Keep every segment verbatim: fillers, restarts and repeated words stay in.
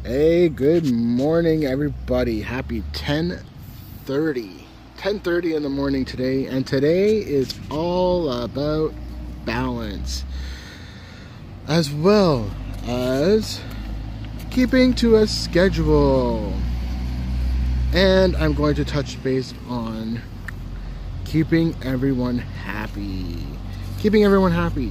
Hey, good morning, everybody. Happy ten thirty. ten thirty in the morning today, and today is all about balance, as well as keeping to a schedule. And I'm going to touch base on keeping everyone happy. Keeping everyone happy.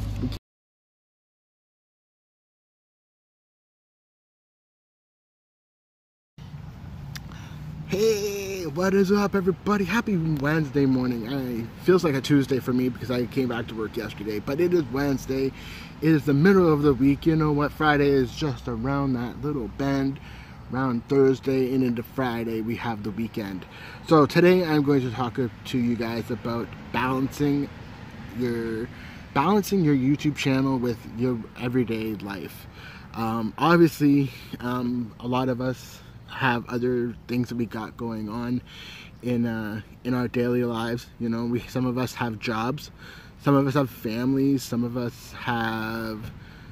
Hey, what is up, everybody? Happy Wednesday morning. I feels like a Tuesday for me because I came back to work yesterday, but it is Wednesday. It is the middle of the week. You know what? Friday is just around that little bend. Around Thursday and into Friday, we have the weekend. So today I'm going to talk to you guys about balancing your balancing your YouTube channel with your everyday life. Um, obviously, um, a lot of us have other things that we got going on in uh, in our daily lives. You know, we some of us have jobs, some of us have families, some of us have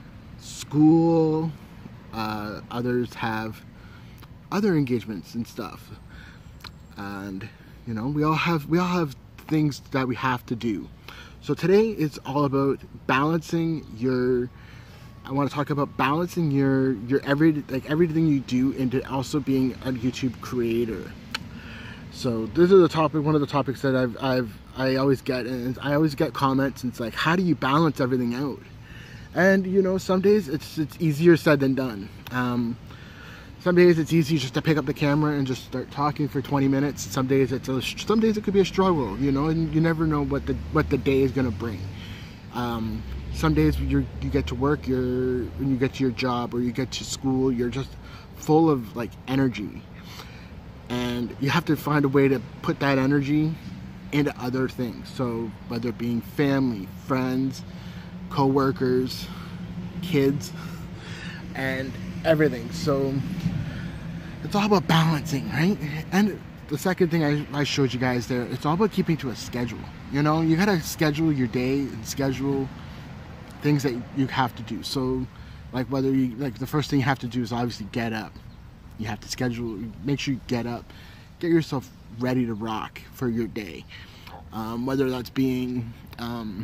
school, uh, others have other engagements and stuff. And you know, we all have we all have things that we have to do. So today it's all about balancing your I want to talk about balancing your your every like everything you do into also being a YouTube creator. So this is a topic, one of the topics that I've I've I always get, and I always get comments, and it's like, how do you balance everything out? And you know, some days it's it's easier said than done. Um, some days it's easy just to pick up the camera and just start talking for twenty minutes. Some days it's a, some days it could be a struggle, you know, and you never know what the what the day is gonna bring. Um, Some days you you get to work, you're when you get to your job or you get to school, you're just full of like energy, and you have to find a way to put that energy into other things. So whether it being family, friends, co-workers, kids, and everything. So it's all about balancing, right? And the second thing I, I showed you guys there, it's all about keeping to a schedule. You know, you gotta schedule your day and schedule things that you have to do. So like whether you like the first thing you have to do is obviously get up. You have to schedule, make sure you get up, get yourself ready to rock for your day. Um, whether that's being um,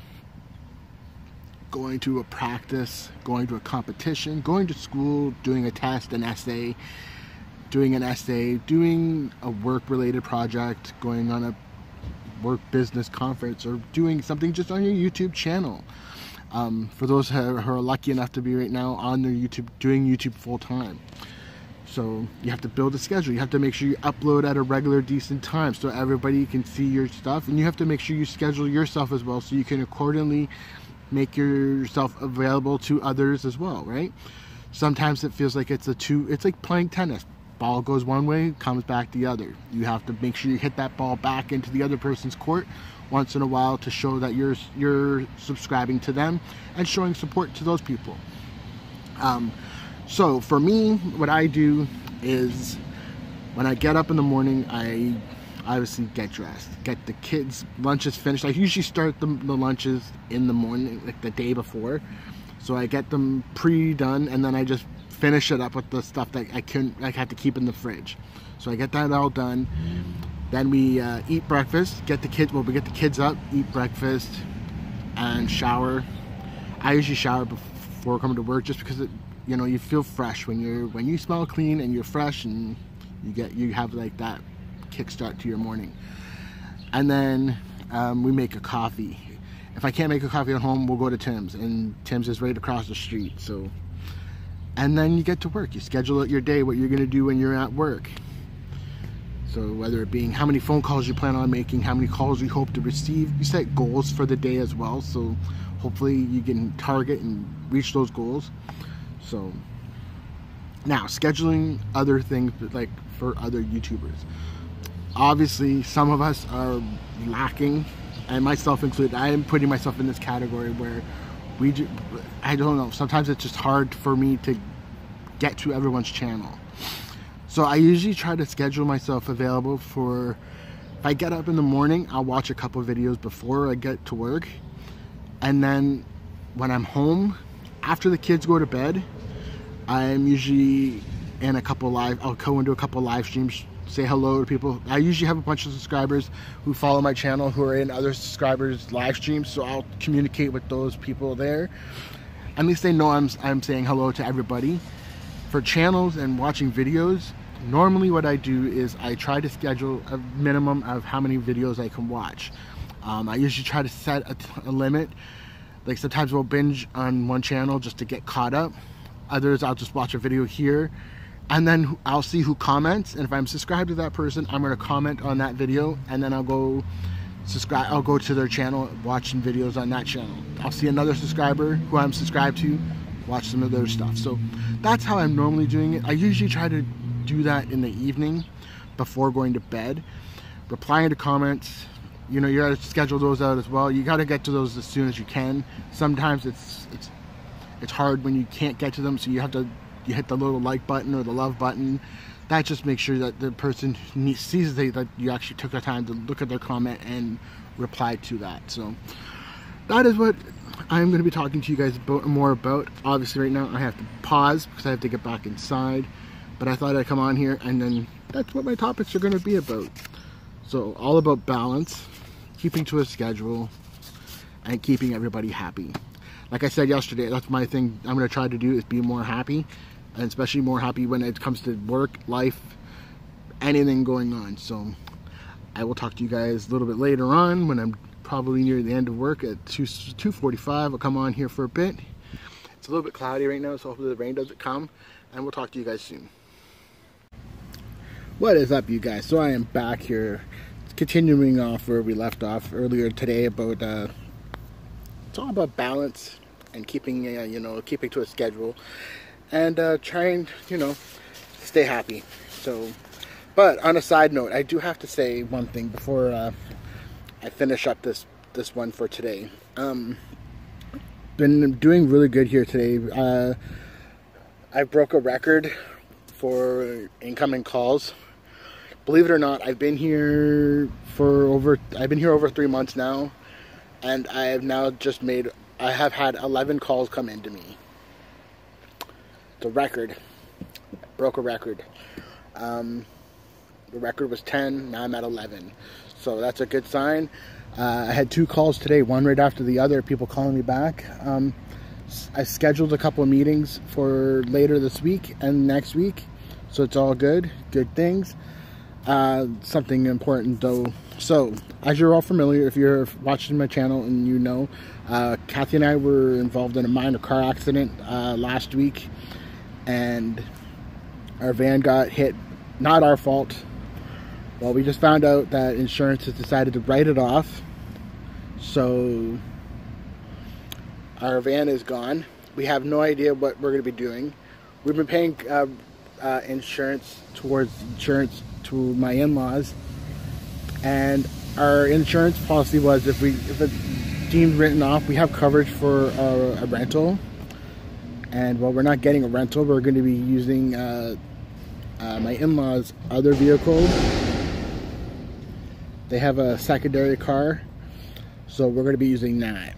going to a practice, going to a competition, going to school, doing a test, an essay, doing an essay, doing a work-related project, going on a work business conference, or doing something just on your YouTube channel. Um, for those who are, who are lucky enough to be right now on their YouTube, doing YouTube full time. So you have to build a schedule. You have to make sure you upload at a regular, decent time so everybody can see your stuff. And you have to make sure you schedule yourself as well so you can accordingly make yourself available to others as well, right? Sometimes it feels like it's a two, it's like playing tennis. Ball goes one way, comes back the other. You have to make sure you hit that ball back into the other person's court once in a while to show that you're you're subscribing to them and showing support to those people. Um, so for me, what I do is when I get up in the morning, I obviously get dressed, get the kids' lunches finished. I usually start the, the lunches in the morning, like the day before. So I get them pre-done, and then I just finish it up with the stuff that I couldn't, I had to keep in the fridge. So I get that all done. Then we uh, eat breakfast, get the kids, well, we get the kids up, eat breakfast, and shower. I usually shower before coming to work just because, it, you know, you feel fresh when you're, when you smell clean and you're fresh, and you get, you have like that kickstart to your morning. And then um, we make a coffee. If I can't make a coffee at home, we'll go to Tim's, and Tim's is right across the street. So, and then you get to work. You schedule out your day, what you're gonna do when you're at work. So whether it being how many phone calls you plan on making, how many calls you hope to receive, you set goals for the day as well. So hopefully you can target and reach those goals. So now scheduling other things like for other YouTubers. Obviously some of us are lacking, and myself included. I am putting myself in this category where we do, I don't know, sometimes it's just hard for me to get to everyone's channel. So I usually try to schedule myself available for, if I get up in the morning, I'll watch a couple of videos before I get to work. And then when I'm home, after the kids go to bed, I'm usually in a couple live, I'll go into a couple live streams, say hello to people. I usually have a bunch of subscribers who follow my channel who are in other subscribers live streams, so I'll communicate with those people there. At least they know I'm, I'm saying hello to everybody. For channels and watching videos, normally what I do is I try to schedule a minimum of how many videos I can watch. Um, I usually try to set a, a limit. Like sometimes we'll binge on one channel just to get caught up. Others I'll just watch a video here and then I'll see who comments, and if I'm subscribed to that person, I'm going to comment on that video, and then I'll go subscribe I'll go to their channel, watch some videos on that channel. I'll see another subscriber who I'm subscribed to, watch some of their stuff. So that's how I'm normally doing it. I usually try to do that in the evening before going to bed. Replying to comments, you know, you gotta schedule those out as well. You gotta get to those as soon as you can. Sometimes it's it's it's hard when you can't get to them, so you have to you hit the little like button or the love button. That just makes sure that the person sees that you actually took the time to look at their comment and reply to that. So that is what I'm going to be talking to you guys about, more about. Obviously right now I have to pause because I have to get back inside, but I thought I'd come on here, and then that's what my topics are going to be about. So all about balance, keeping to a schedule, and keeping everybody happy. Like I said yesterday, that's my thing I'm going to try to do, is be more happy, and especially more happy when it comes to work, life, anything going on. So I will talk to you guys a little bit later on when I'm probably near the end of work at two forty-five. I'll come on here for a bit. It's a little bit cloudy right now, so hopefully the rain doesn't come, and we'll talk to you guys soon. What is up, you guys? So I am back here, continuing off where we left off earlier today about uh, it's all about balance and keeping uh, you know keeping to a schedule, and uh, trying you know stay happy. So, but on a side note, I do have to say one thing before uh, I finish up this this one for today. Um, been doing really good here today. Uh, I broke a record for incoming calls. Believe it or not, I've been here for over I've been here over three months now, and I have now just made I have had eleven calls come into me. It's a record. Broke a record. Um, the record was ten, now I'm at eleven. So that's a good sign. Uh, I had two calls today, one right after the other, people calling me back. Um, I scheduled a couple of meetings for later this week and next week, so it's all good, good things. Uh, something important though. So, as you're all familiar, if you're watching my channel and you know, uh, Kathy and I were involved in a minor car accident uh, last week, and our van got hit. Not our fault. Well, we just found out that insurance has decided to write it off. So our van is gone. We have no idea what we're going to be doing. We've been paying uh, uh, insurance towards insurance to my in-laws, and our insurance policy was if we if it's deemed written off, we have coverage for a, a rental. And while we're not getting a rental, we're going to be using uh, uh, my in-laws' other vehicle. They have a secondary car, so we're going to be using that.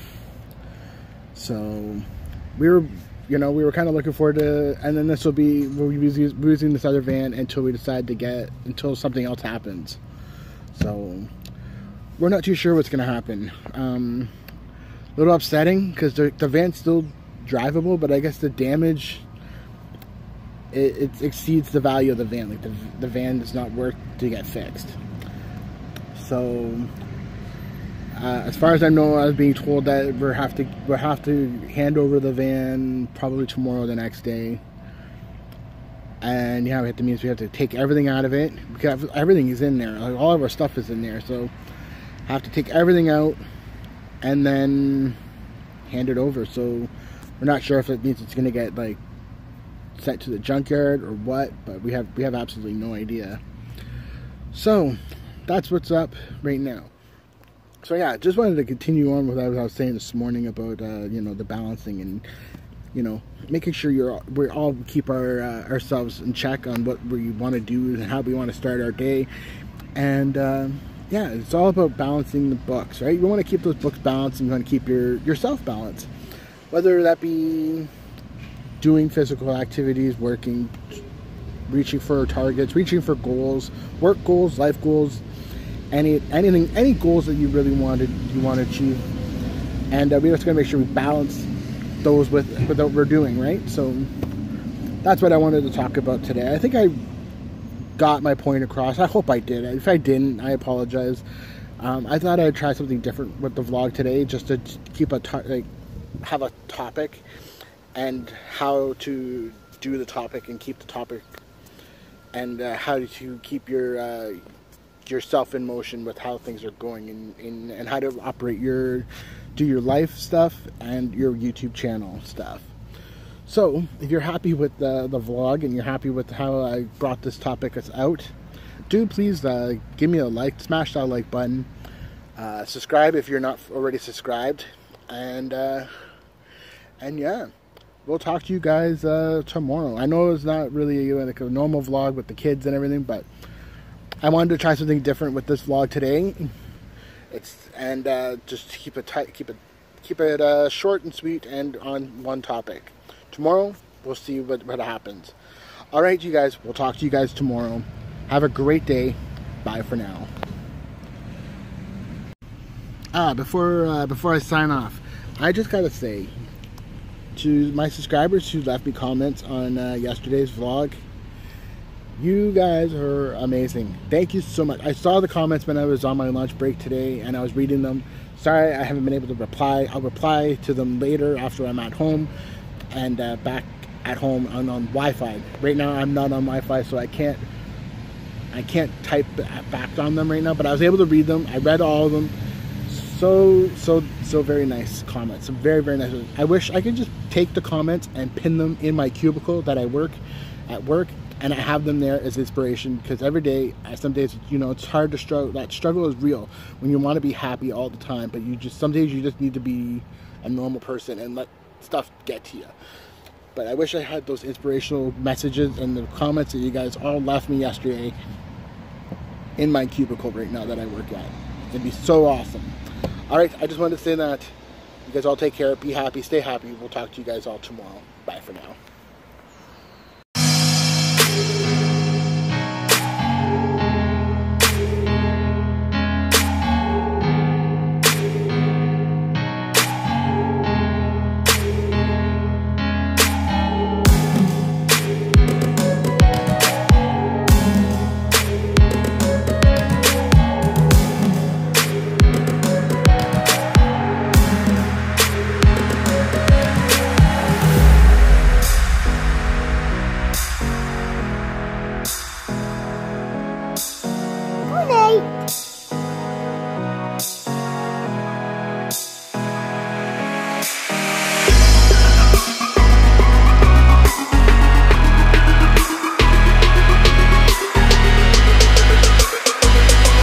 So we were, you know, we were kind of looking forward to, and then this will be, we'll be using this other van until we decide to get, until something else happens. So we're not too sure what's going to happen. Um, a little upsetting because the, the van's still drivable, but I guess the damage, it, it exceeds the value of the van. Like the, the van is not worth to get fixed. So, uh, as far as I know, I was being told that we have to we have to hand over the van probably tomorrow or the next day. And yeah, that means we have to take everything out of it because everything is in there. Like, all of our stuff is in there, so have to take everything out and then hand it over. So we're not sure if it means it's going to get like sent to the junkyard or what, but we have we have absolutely no idea. So that's what's up right now. So yeah, just wanted to continue on with what I was saying this morning about uh, you know, the balancing and, you know, making sure you're we all keep our uh, ourselves in check on what we want to do and how we want to start our day. And uh, yeah, it's all about balancing the books, right? You want to keep those books balanced, and you want to keep your yourself balanced, whether that be doing physical activities, working, reaching for targets, reaching for goals, work goals, life goals, any anything, any goals that you really wanted, you want to achieve. And uh, we're just going to make sure we balance those with, with what we're doing, right? So that's what I wanted to talk about today. I think I got my point across. I hope I did. If I didn't, I apologize. Um, I thought I'd try something different with the vlog today, just to keep a like have a topic and how to do the topic and keep the topic, and uh, how to keep your uh, yourself in motion with how things are going, in, in and how to operate your do your life stuff and your YouTube channel stuff. So if you're happy with the, the vlog and you're happy with how I brought this topic out, do please uh, give me a like, smash that like button, uh, subscribe if you're not already subscribed, and uh, and yeah, we'll talk to you guys uh, tomorrow. I know it's not really like a normal vlog with the kids and everything, but I wanted to try something different with this vlog today. It's and uh, just keep it tight, keep it keep it uh, short and sweet, and on one topic. Tomorrow we'll see what what happens. All right, you guys. We'll talk to you guys tomorrow. Have a great day. Bye for now. Ah, before uh, before I sign off, I just gotta say to my subscribers who left me comments on uh, yesterday's vlog, you guys are amazing. Thank you so much. I saw the comments when I was on my lunch break today, and I was reading them. Sorry I haven't been able to reply. I'll reply to them later after I'm at home and uh, back at home on, on Wi-Fi. Right now I'm not on Wi-Fi, so I can't I can't type back on them right now, but I was able to read them. I read all of them. So, so, so very nice comments. Some very, very nice. I wish I could just take the comments and pin them in my cubicle that I work at work, and I have them there as inspiration, because every day, some days, you know, it's hard to struggle. That struggle is real when you want to be happy all the time, but you just, some days you just need to be a normal person and let stuff get to you. But I wish I had those inspirational messages and the comments that you guys all left me yesterday in my cubicle right now that I work at. It'd be so awesome. All right, I just wanted to say that. You guys all take care, be happy, stay happy. We'll talk to you guys all tomorrow. Bye for now. Good night.